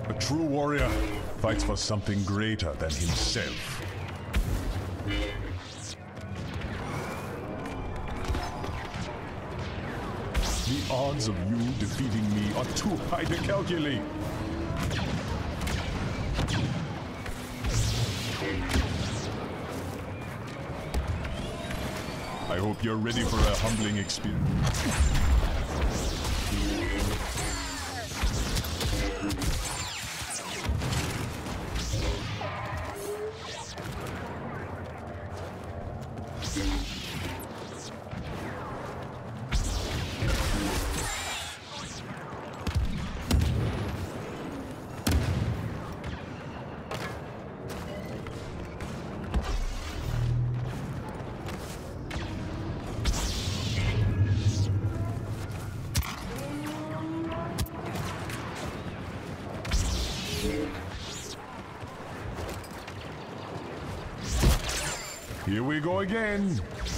A true warrior fights for something greater than himself. The odds of you defeating me are too high to calculate. I hope you're ready for a humbling experience. Here we go again.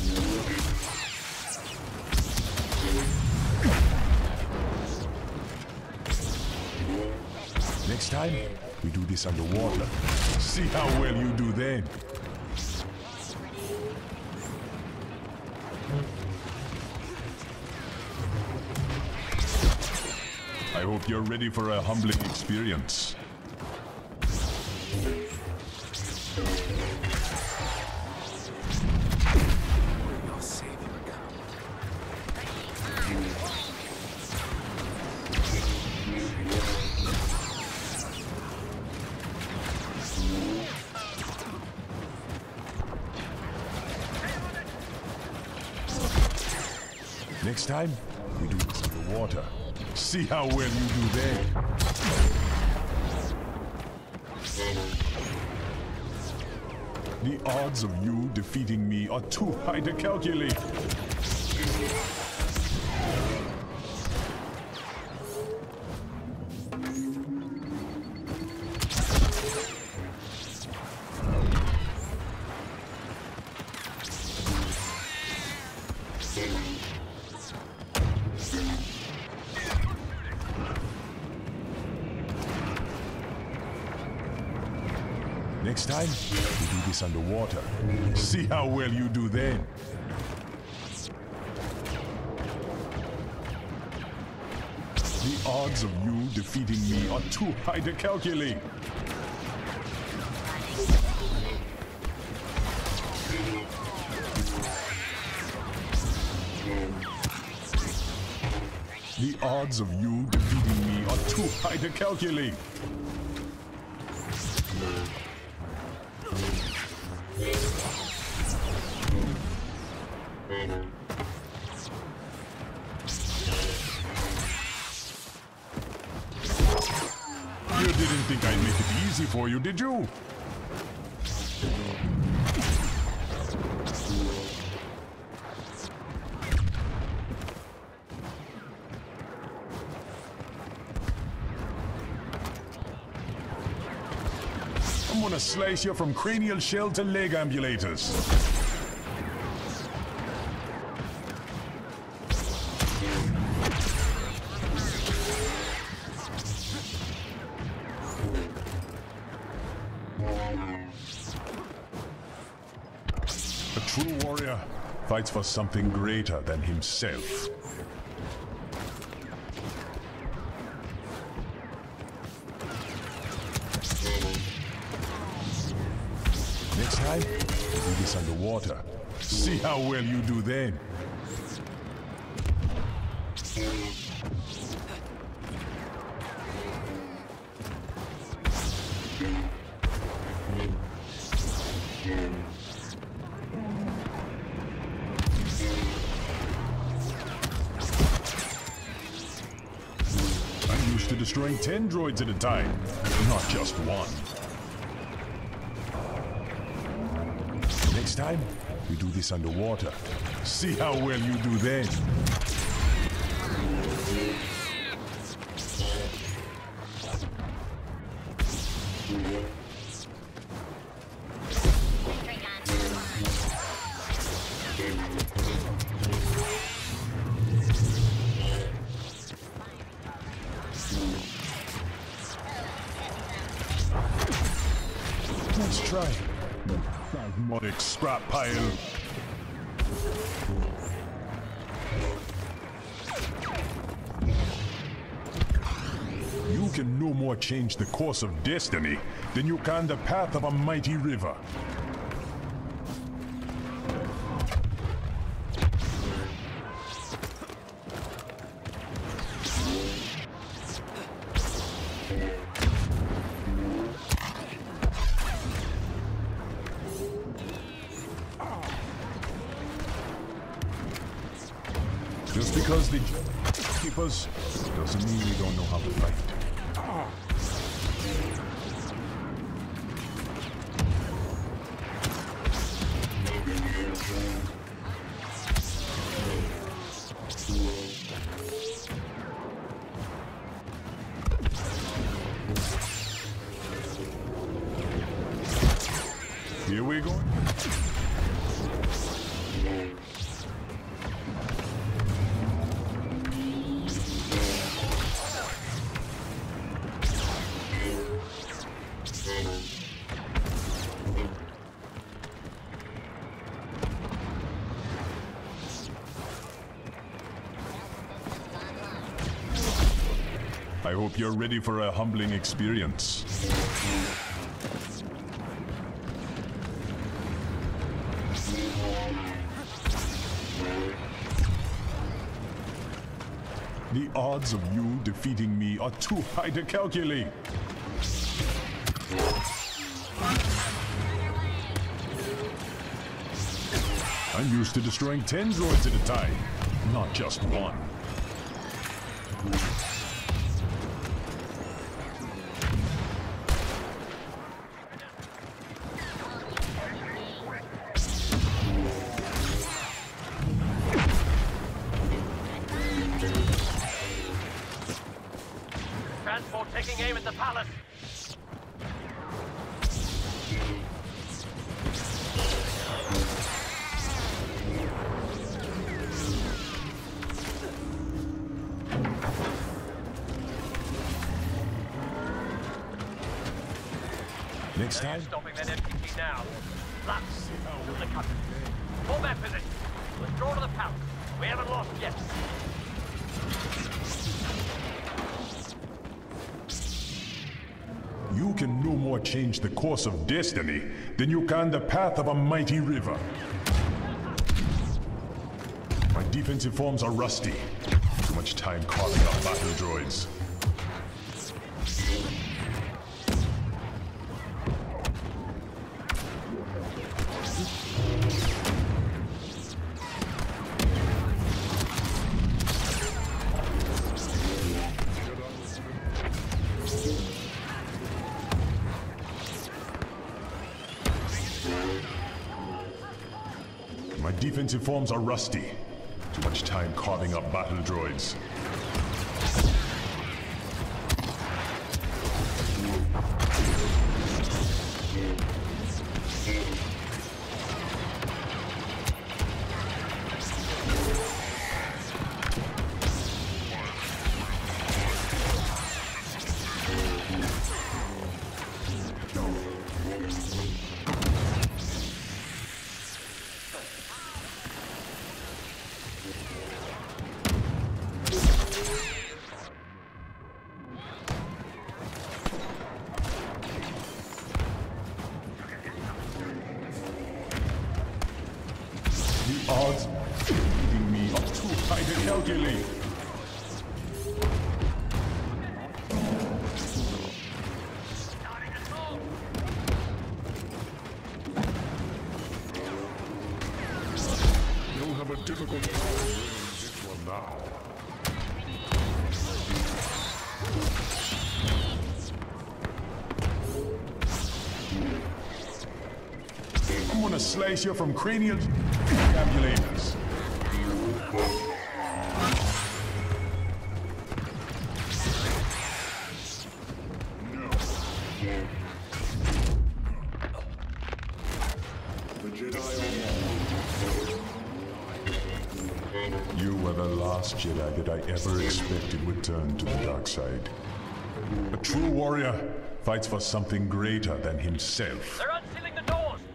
Next time, we do this underwater. See how well you do then. I hope you're ready for a humbling experience. Next time, we do this underwater. See how well you do then. The odds of you defeating me are too high to calculate. Next time, we do this underwater. See how well you do then. The odds of you defeating me are too high to calculate. The odds of you defeating me are too high to calculate. You didn't think I'd make it easy for you, did you? I'm gonna slice you from cranial shell to leg ambulators. A true warrior fights for something greater than himself. Next time, we do this underwater. See how well you do then. I'm used to destroying 10 droids at a time, not just one. Next time, we do this underwater. See how well you do then. Let's try. Spasmodic scrap pile. You can no more change the course of destiny than you can the path of a mighty river. Just because they keep us doesn't mean we don't know how to fight. Here we go. I hope you're ready for a humbling experience. The odds of you defeating me are too high to calculate. I'm used to destroying 10 droids at a time, not just one. Transport taking aim at the palace. Next time? Stopping that MPT now. Lux, to the country. Hold that position. Withdraw to the palace. We haven't lost yet. You can no more change the course of destiny than you can the path of a mighty river. My defensive forms are rusty. Too much time carving up battle droids. My defensive forms are rusty. Too much time carving up battle droids. The odds of beating me are too high to calculate. You'll have a difficult time winning this one now. I'm gonna slice you from cranial to cabulators. You were the last Jedi that I ever expected would turn to the dark side. A true warrior fights for something greater than himself. They're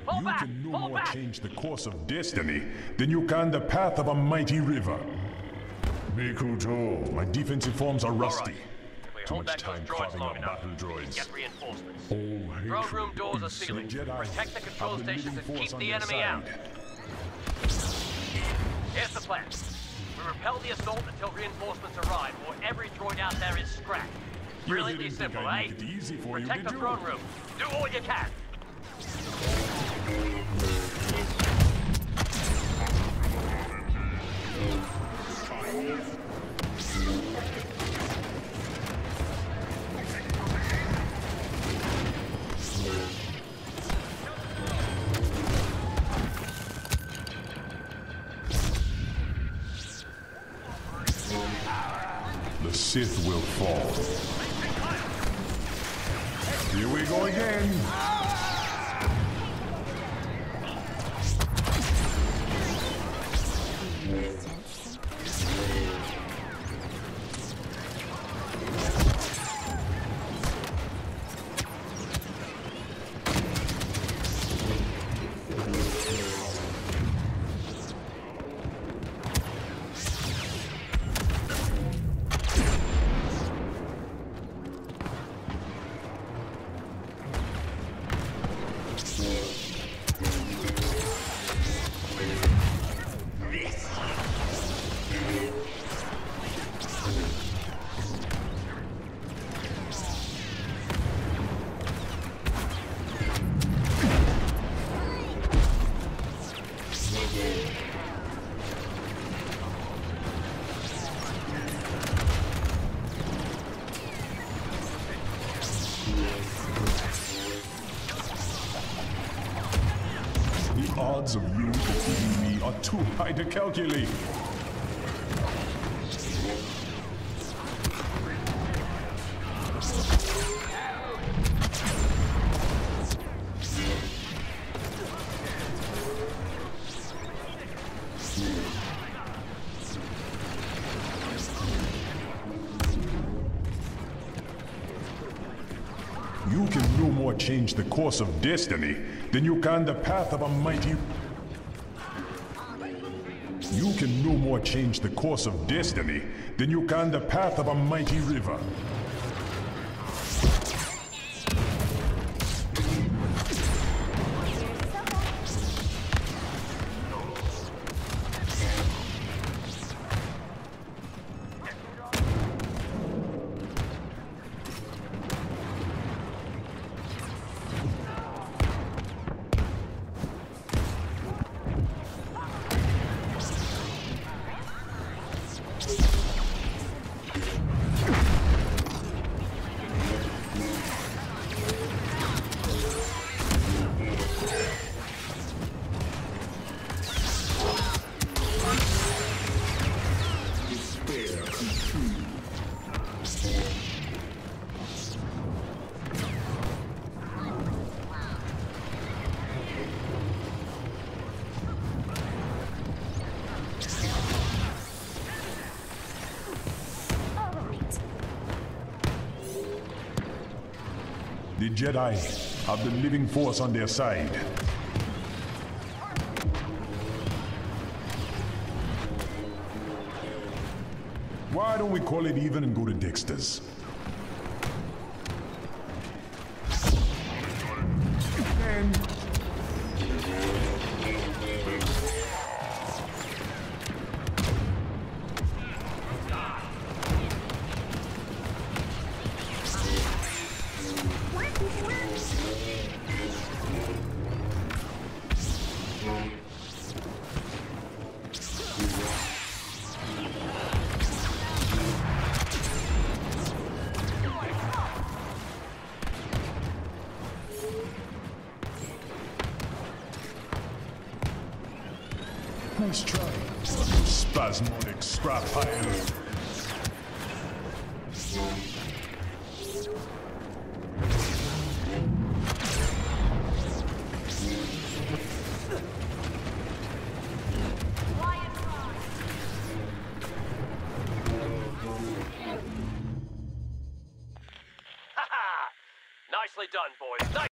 Fall You back! can no Fall more back! change the course of destiny than you can the path of a mighty river. Mikuto, my defensive forms are rusty. If we Too hold much back those time droids carving long up enough, battle we can droids. get reinforcements. All Throne hatred room doors are is sealed. Jedi Protect the control have the stations living and force keep on the their enemy side. out. Here's the plan. We repel the assault until reinforcements arrive, or every droid out there is scrapped. You Brilliantly didn't think simple, I'd eh? make it easy for you, Protect did the you? throne room. Do all you can. The Sith will fall. Here we go again. The odds of you defeating me are too high to calculate. You can no more change the course of destiny than you can the path of a mighty... You can no more change the course of destiny than you can the path of a mighty river. The Jedi have the living force on their side. Why don't we call it even and go to Dexter's? And nice try, spasmodic scrap pile. Nicely done, boys. Nice